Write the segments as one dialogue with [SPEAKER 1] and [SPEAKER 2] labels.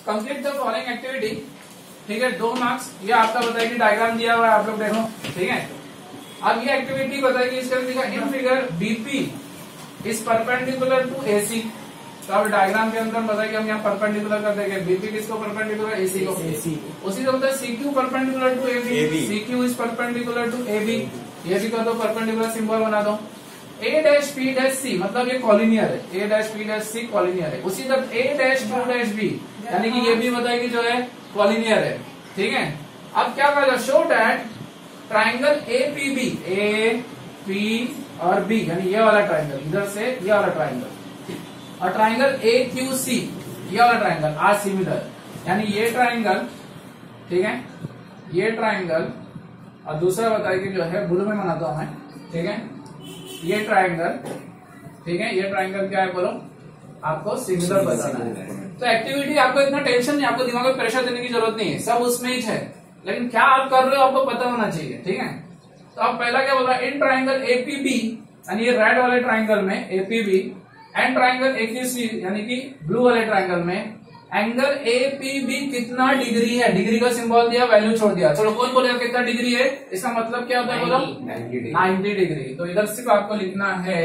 [SPEAKER 1] Complete the following activity, ठीक है, 2 marks. ये आपका बताएगी, डायग्राम दिया हुआ है, आप लोग देखो, ठीक है। अब ये एक्टिविटी बताएगी, इसके अंदर in figure BP is perpendicular to AC. तो अब डायग्राम के अंदर बताएगी, हम यहाँ परपेंडिकुलर कर देंगे, बीपी किसको परपेंडिकुलर, एसी को। उसी से होता है CQ perpendicular to AB, CQ is perpendicular to AB, ये भी कर दो, परपेंडिकुलर सिंबल बना दो। A dash P dash C मतलब ये कॉलिनियर है, A dash P dash C collinear है। उसी तरह A dash two dash B यानी कि ये भी बताएगी जो है कॉलिनियर है, ठीक है। अब क्या करेगा, show that triangle A P B, A P और बी यानी ये वाला ट्राइंगल, इधर से ये वाला ट्राइंगल, और ट्राइंगल ए क्यू सी ये वाला ट्राइंगल आर सिमिलर, यानी ये ट्राइंगल, ठीक है, ये ट्राइंगल, और दूसरा बताएगी जो है ब्लू में बनाता हूं मैं, ठीक है, ये ट्राइंगल, ठीक है, ये ट्राइंगल क्या है बोलो, आपको सिमिलर बताना है। तो एक्टिविटी आपको इतना टेंशन नहीं, आपको दिमाग में प्रेशर देने की जरूरत नहीं है, सब उसमें ही है, लेकिन क्या आप कर रहे हो आपको पता होना चाहिए, ठीक है। तो अब पहला क्या बोल रहा है, इन ट्राइंगल एपीबी यानी ये रेड वाले ट्राइंगल में एपीबी एंड ट्राइंगल एक्यूसी यानी कि ब्लू वाले ट्राइंगल में एंगल एपीबी कितना डिग्री है, डिग्री का सिंबल दिया, वैल्यू छोड़ दिया। चलो कौन बोलेगा कितना डिग्री है, इसका मतलब क्या होता है बोलो, 90 डिग्री। तो इधर सिर्फ आपको लिखना है,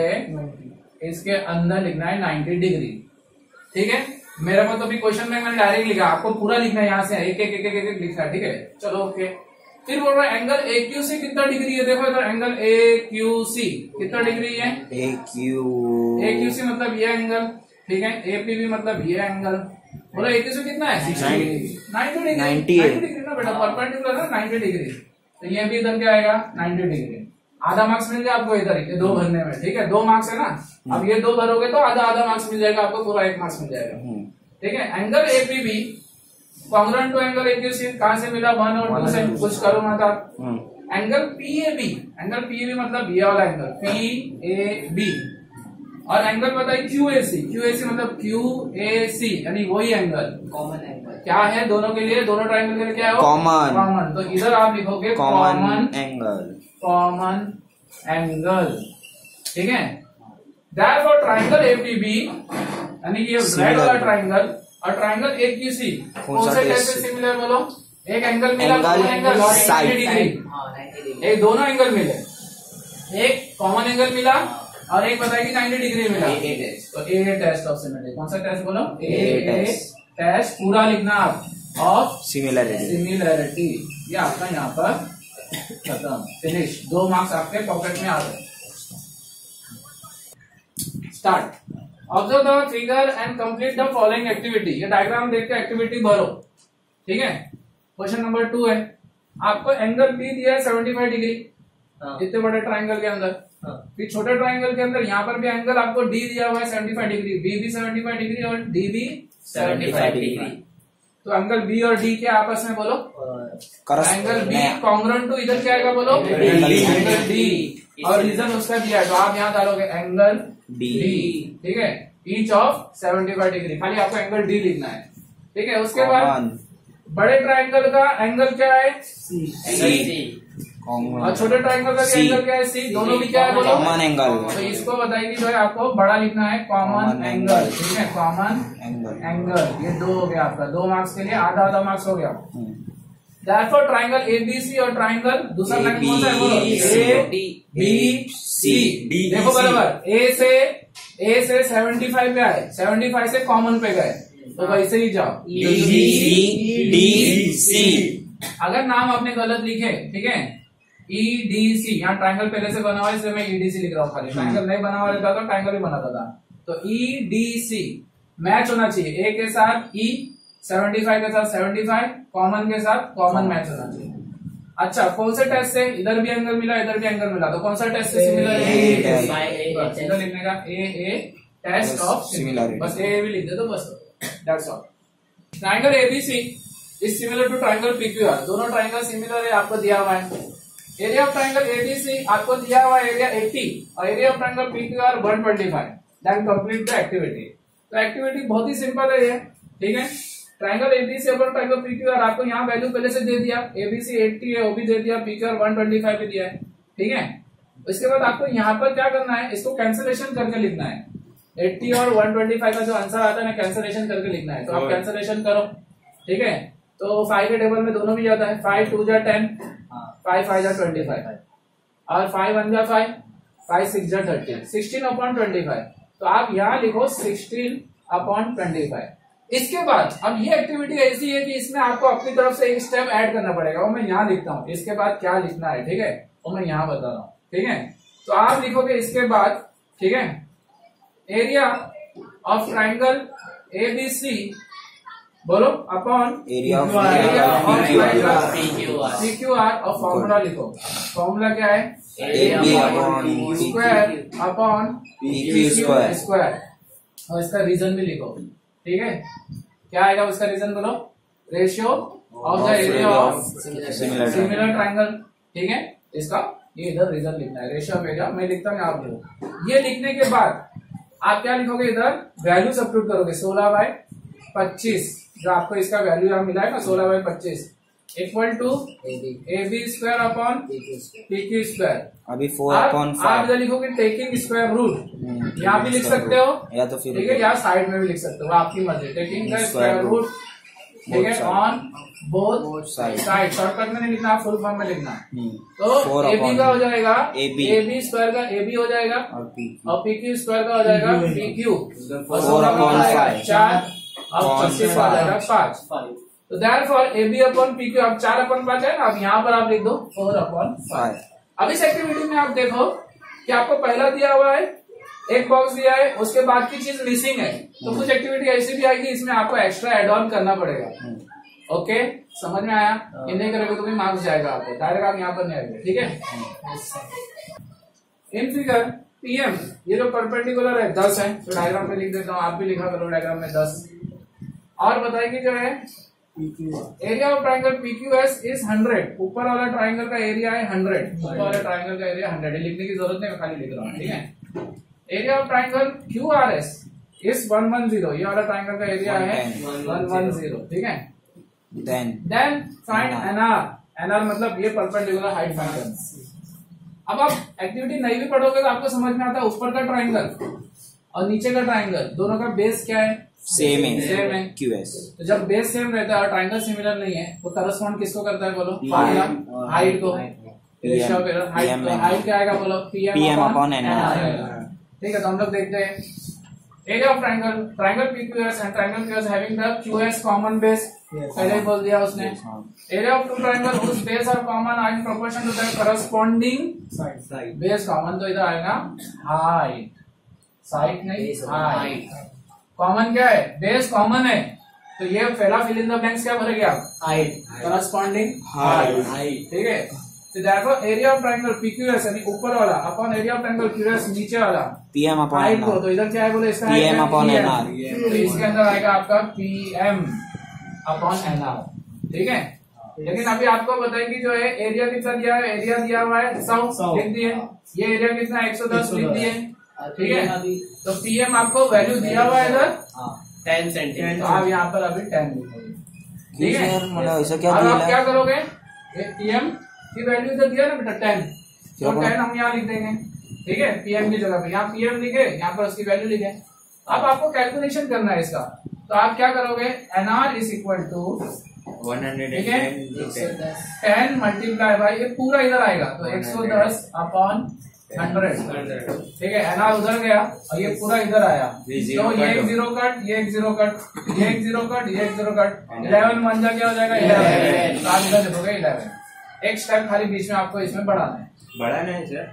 [SPEAKER 1] इसके अंदर लिखना है 90 डिग्री, ठीक है। मेरे को तो भी क्वेश्चन में मैंने डायरेक्ट लिखा, आपको पूरा लिखना है, यहाँ से एक एक एक एक एक लिखना है, ठीक है। चलो ओके, फिर बोल रहा है एंगल ए क्यू सी कितना डिग्री है, देखो इधर एंगल ए क्यू सी कितना डिग्री है, ए क्यू सी मतलब ये एंगल, ठीक है, ए पी बी मतलब ये एंगल, बोलो ए क्यू सी कितना है 90 डिग्री ना बेटा, परपेंडिकुलर है 90 डिग्री, तो ये भी इधर क्या आएगा 90 डिग्री। आधा मार्क्स मिल गया आपको इधर, ये 2 भरने में, ठीक है, 2 मार्क्स है ना, अब ये 2 भरोगे तो आधा आधा मार्क्स मिल जाएगा आपको, पूरा 1 मार्क्स मिल जाएगा, ठीक है। Angle APB congruent to angle AQC कहां से मिला, 1 और 2 से, कुछ करो मत आप। एंगल पीएबी, एंगल पीएबी मतलब ये वाला एंगल पीएबी, और एंगल बताइए क्यूएसी, क्यूएसी मतलब क्यूएसी यानी वही एंगल, कॉमन एंगल क्या है दोनों के लिए, दोनों ट्राइंगल के लिए क्या है, कॉमन। तो इधर आप लिखोगे कॉमन एंगल, कॉमन एंगल, ठीक है। देयरफॉर ट्राइंगल एपीबी यानी कि ये रेड वाला ट्राइंगल और ट्राइंगल एक्यूसी कौन से कैसे सिमिलर बोलो, एक एंगल मिला, एंगल और 90 डिग्री, एक दोनों एंगल मिले, एक कॉमन एंगल मिला और एक बताएगी 90 डिग्री मिला, तो ए टेस्ट ऑफ सिमिलरिटी, कौन सा टेस्ट बोलो, ए टेस्ट पूरा लिखना आप ऑफ सिमिलरिटी, ये आपका यहाँ पर खत्म, फिनिश, 2 मार्क्स आपके पॉकेट में आ गए। Start, observe the figure and complete the following activity, ये डायग्राम देख के एक्टिविटी भरो, ठीक है। क्वेश्चन नंबर 2 है, आपको एंगल बी दिया है 75 डिग्री इतने बड़े ट्राइंगल के अंदर, फिर छोटे ट्राइंगल के अंदर यहाँ पर भी एंगल आपको डी दिया हुआ है 75 डिग्री, बी भी 75 डिग्री और डी भी 75 डिग्री। तो एंगल बी और डी क्या आपस में बोलो, एंगल बी कॉन्ग्रुएंट टू इधर क्या आएगा बोलो, एंगल डी, और रीजन उसका दिया है तो आप यहाँ डालोगे एंगल डी, ठीक है, ईच ऑफ 75 डिग्री, खाली आपको एंगल डी लिखना है, ठीक है। उसके बाद बड़े ट्राइंगल का एंगल क्या है, सी, और छोटे ट्राइंगल का एंगल क्या है, सी, दोनों भी क्या है बोलो, कॉमन एंगल। तो इसको बताएगी जो है आपको बड़ा लिखना है, कॉमन एंगल, ठीक है, कॉमन एंगल। ये 2 हो गया आपका, 2 मार्क्स के लिए आधा आधा मार्क्स हो गया। Therefore ट्राइंगल एबीसी और ट्राइंगल दूसरा लाइन कौन सा है बोलो, ए बी सी, देखो बराबर, ए से 75 पे आए, 75 से कॉमन पे गए, तो वैसे ही जाओ डी सी। अगर नाम आपने गलत लिखे, ठीक है, ईडीसी, यहाँ ट्राइंगल पहले से बना हुआ है इसलिए मैं ईडीसी लिख रहा हूँ, खाली ट्राइंगल नहीं बना हुआ रहता तो ट्राइंगल भी बनाता था, तो ईडीसी मैच होना चाहिए, ए के साथ ई, 75 के साथ 75, कॉमन के साथ कॉमन मैच होना चाहिए। अच्छा, कौन से टेस्ट से, इधर भी एंगल मिला इधर भी एंगल मिला, तो कौन सा टेस्ट से सिमिलर है, इधर लिखने का ए टेस्ट ऑफ सिमिलरिटी, बस ए भी लिख दे तो बस, that's all. Triangle ABC is similar to triangle PQR, दोनों ट्राइंगल सिमिलर है, आपको दिया हुआ है। एरिया ऑफ ट्राइंगल एबीसी आपको दिया हुआ है एरिया 80 और area of triangle PQR 125, then complete the activity. तो एक्टिविटी बहुत ही सिंपल है ये, ठीक है। ट्राइंगल एबीसी और ट्राइंगल पीक्यूआर आपको यहाँ वैल्यू पहले से दे दिया, एबीसी 80 है, ओबी दे दिया, पीक्यूआर 125 भी दिया है, ठीक है। इसके बाद आपको यहाँ पर क्या करना है, इसको कैंसिलेशन करके लिखना है, 80 और 125 का जो आंसर आता है ना कैंसिलेशन करके लिखना है, तो आप कैंसिलेशन करो, ठीक है, तो 5 के टेबल में दोनों भी जाता है, 5 2 जा 10, 5 5 जा 25 और 5 1 जा 5, 5 6 जा 30, 16/25। तो आप यहाँ लिखो 16/25। इसके बाद अब ये एक्टिविटी ऐसी है कि इसमें आपको अपनी तरफ से एक स्टेप ऐड करना पड़ेगा, वो मैं यहाँ लिखता हूँ। इसके बाद क्या लिखना है, ठीक है, वो मैं यहाँ बता रहा हूँ, ठीक है। तो आप लिखोगे इसके बाद, ठीक है, एरिया ऑफ ट्राइंगल ABC, बोलो, अपॉन
[SPEAKER 2] एरिया ऑफ
[SPEAKER 1] PQR और फॉर्मूला लिखो। फॉर्मूला क्या है,
[SPEAKER 2] AB upon
[SPEAKER 1] square upon
[SPEAKER 2] PQ square.
[SPEAKER 1] और इसका रीजन भी लिखो, ठीक है। क्या आएगा उसका रीजन, बोलो, ratio of the area of similar triangle, ठीक है। इसका ये इधर रीजन लिखना है, रेशियो ऑफ एरिया मैं लिखता हूँ, आप लिखो। ये लिखने के बाद आप क्या लिखोगे, इधर वैल्यू सब्स्टिट्यूट करोगे, 16/25 जो आपको इसका वैल्यू यहाँ मिला है ना, 16/25 equal to AB square upon PQ square.
[SPEAKER 2] अभी 4/5
[SPEAKER 1] आप इधर लिखोगे टेकिंग स्क्वायर रूट, यहाँ भी लिख सकते हो,
[SPEAKER 2] या तो फिर
[SPEAKER 1] ठीक है, या साइड में भी लिख सकते हो, आपकी मर्जी। टेकिंग द स्क्वायर रूट, ठीक है, ऑन बोथ साइड। शॉर्टकट में नहीं लिखना, फुल फॉर्म में लिखना। तो AB का हो जाएगा AB स्क्वायर का AB हो जाएगा और PQ स्क्वायर का हो जाएगा PQ, 4/5 4 और 25 आ जाएगा 5। तो देयरफॉर AB अपॉन PQ, अब 4/5 है ना, अब यहाँ पर आप लिख दो 4/5। अब इस एक्टिविटी में आप देखो कि आपको पहला दिया हुआ है, एक बॉक्स दिया है, उसके बाद की चीज मिसिंग है। तो कुछ एक्टिविटी ऐसी भी आएगी, इसमें आपको एक्स्ट्रा एड ऑन करना पड़ेगा। ओके, समझ में आया? ये नहीं करोगे तो भी मार्क्स जाएगा आपको, डायरेक्ट आप यहाँ पर नहीं आएंगे, ठीक है। इन फिगर PM ये जो परपेंडिकुलर है 10 है, तो डायग्राम में लिख देता हूँ, आप भी लिखा करो डायग्राम में 10। और बताएगी जो है area of triangle PQS is 100, ऊपर वाला ट्राइंगल का एरिया है 100, ऊपर वाला ट्राइंगल का एरिया 100 है, लिखने की जरूरत नहीं, मैं खाली लिख रहा हूँ, ठीक है। Area of triangle QRS is 110, ये वाला ट्राइंगल का एरिया है 110, ठीक है। देन फाइंड NR मतलब ये परपेंडिकुलर हाइट फाइंड करना। अब आप एक्टिविटी नहीं भी पढ़ोगे तो आपको समझ में आता है, ऊपर का ट्राइंगल और नीचे का ट्राइंगल दोनों का बेस क्या है,
[SPEAKER 2] सेम है QS।
[SPEAKER 1] तो जब बेस सेम रहता है और ट्राइंगल सिमिलर नहीं है, वो करस्पॉन्ड किसको करता है, बोलो, हाइट को। हाइट क्या आएगा, बोलो, PM अपॉन NR, ठीक है। तो हम लोग देखते हैं area of triangle PQS and triangle QS having the QS common base, पहले ही बोल दिया उसने। Area of two triangle whose base are common are in proportion to the corresponding side. Base common तो इधर आएगा हाइट, साइड नहीं height. Common क्या है, बेस कॉमन है, तो ये पहला फिल इन द ब्लैंक्स क्या भरेंगे आप, हाइट, करस्पॉन्डिंग हाइट, ठीक है। तो therefore area of triangle PQS यानी ऊपर वाला upon area of triangle QS नीचे वाला
[SPEAKER 2] PM अपॉन
[SPEAKER 1] हाइट को, तो इधर क्या है, बोले, इसका
[SPEAKER 2] PM अपॉन NR,
[SPEAKER 1] तो इसके अंदर आएगा आपका PM अपॉन NR, ठीक है। लेकिन अभी आपको बताएंगे जो है एरिया कितना दिया है, एरिया दिया हुआ है 100 लिख दिए, ये एरिया कितना 110 लिख दिए, ठीक है। तो PM आपको वैल्यू दिया हुआ है इधर 10 सेंटीमीटर, तो आप यहाँ पर अभी 10 लिखोगे, ठीक है।
[SPEAKER 2] मतलब ऐसा क्या
[SPEAKER 1] अब
[SPEAKER 2] दिया
[SPEAKER 1] आप
[SPEAKER 2] है?
[SPEAKER 1] क्या करोगे, PM की वैल्यू इधर दिया ना बेटा 10, तो 10 हम यहाँ लिख देंगे, ठीक है। PM की जगह पे यहाँ PM लिखे, यहाँ पर उसकी वैल्यू लिखे। अब आपको कैलकुलेशन करना है इसका, तो आप क्या करोगे, NR is equal to 10 multiply by, ये पूरा इधर आएगा, तो 110 अपॉन 100, ठीक है। NR उधर गया और ये पूरा इधर आया, तो ये एक जीरो कट, ये एक जीरो कट, ये एक जीरो कट, ये एक जीरो कट, 11 वन जा क्या हो जाएगा 11, आप इधर देखोगे 11। एक स्टेप खाली बीच में आपको इसमें बढ़ाना है sir.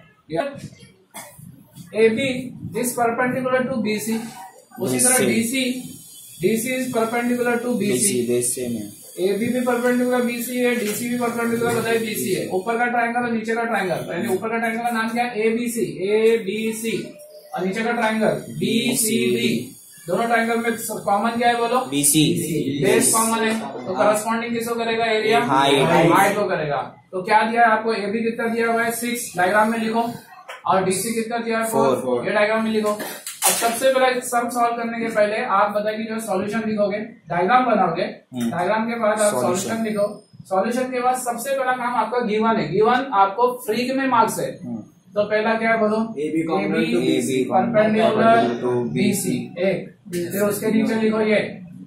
[SPEAKER 1] AB is perpendicular to BC, उसी तरह DC is perpendicular to BC,
[SPEAKER 2] base same है।
[SPEAKER 1] AB भी परपेंडिकुलर BC है, DC भी परपेंडिकुलर बताइए BC है। ऊपर का ट्राइंगल और नीचे का ट्राइंगल, पहले ऊपर का ट्राइंगल का नाम क्या है, ABC और नीचे का ट्राइंगल BCD, दोनों ट्राइंगल में कॉमन क्या है, बोलो, BC, बेस कॉमन है, तो करस्पॉन्डिंग किसको करेगा, एरिया हाइट को करेगा। तो क्या दिया है आपको, AB कितना दिया हुआ है 6, डायग्राम में लिखो, और DC कितना दिया है 4, ये डायग्राम में लिखो। अब सबसे पहले सम सॉल्व करने के पहले आप बताइए जो सॉल्यूशन लिखोगे, डायग्राम बनाओगे, डायग्राम के बाद आप सॉल्यूशन लिखो, सॉल्यूशन के बाद सबसे पहला काम आपका गिवन है, गिवन आपको फ्री में मार्क्स है, तो पहला क्या है, बोलो, AB परपेंडिकुलर टू BC, एक, फिर उसके नीचे लिखो ये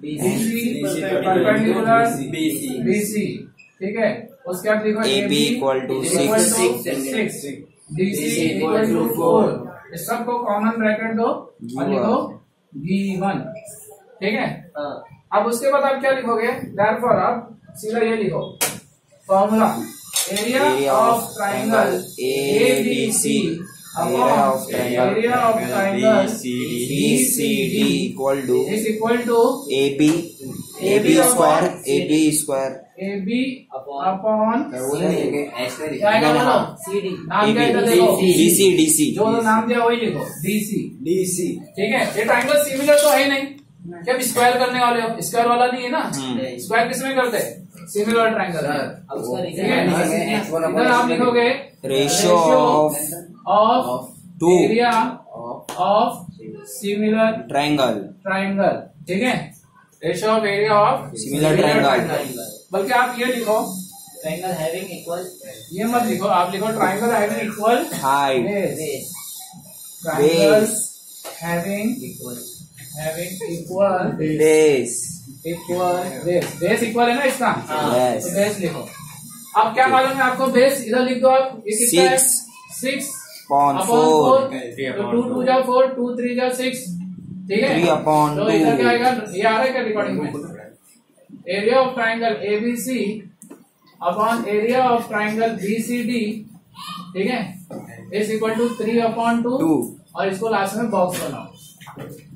[SPEAKER 1] BC परपेंडिकुलर BC, ठीक है। उसके बाद लिखो
[SPEAKER 2] AB equal to 6,
[SPEAKER 1] DC equal to 4। इस सबको कॉमन ब्रैकेट दो और लिखो V1, ठीक है। अब उसके बाद आप क्या लिखोगे, देयरफॉर आप सीधा ये लिखो formula area of triangle ABC upon area of triangle BCD
[SPEAKER 2] equal to
[SPEAKER 1] is equal to
[SPEAKER 2] AB square
[SPEAKER 1] AB अपॉन क्या
[SPEAKER 3] क्या
[SPEAKER 1] बोलो नाम क्या है देखो
[SPEAKER 2] DC
[SPEAKER 1] जो नाम दिया वही लिखो DC, ठीक है। ये ट्राइंगल सिमिलर तो है ही नहीं, क्या स्क्वायर करने वाले हो, स्क्वायर वाला नहीं है ना, स्क्वायर किसमें करते हैं, सिमिलर ट्राइंगल, ठीक है। इधर आप लिखोगे
[SPEAKER 2] ratio of two
[SPEAKER 1] area of similar
[SPEAKER 2] triangle,
[SPEAKER 1] ठीक है। Ratio of area of
[SPEAKER 2] similar triangle.
[SPEAKER 1] बल्कि आप ये लिखो
[SPEAKER 3] ट्राइंगल हैविंग इक्वल,
[SPEAKER 1] ये मत लिखो, आप लिखो triangle having equal
[SPEAKER 2] height
[SPEAKER 3] base,
[SPEAKER 1] triangle
[SPEAKER 2] base
[SPEAKER 1] having
[SPEAKER 3] equal
[SPEAKER 1] equal
[SPEAKER 2] base
[SPEAKER 1] base equal है ना इसका,
[SPEAKER 2] Yes.
[SPEAKER 1] तो बेस लिखो। अब क्या मालूम है आपको, बेस इधर लिख दो आप, ये कितना है 6
[SPEAKER 2] अपॉन
[SPEAKER 1] अपॉन
[SPEAKER 2] 4
[SPEAKER 1] तो 2 2 जा 4 2 3 जा 6, ठीक है।
[SPEAKER 2] 3 अपॉन
[SPEAKER 1] तो इधर क्या आएगा, ये आ रहा है क्या रिकॉर्डिंग में, area of triangle ABC upon area of triangle BCD, ठीक है, इज इक्वल टू 3 अपॉन 2
[SPEAKER 2] 2
[SPEAKER 1] और इसको लास्ट में बॉक्स बनाओ।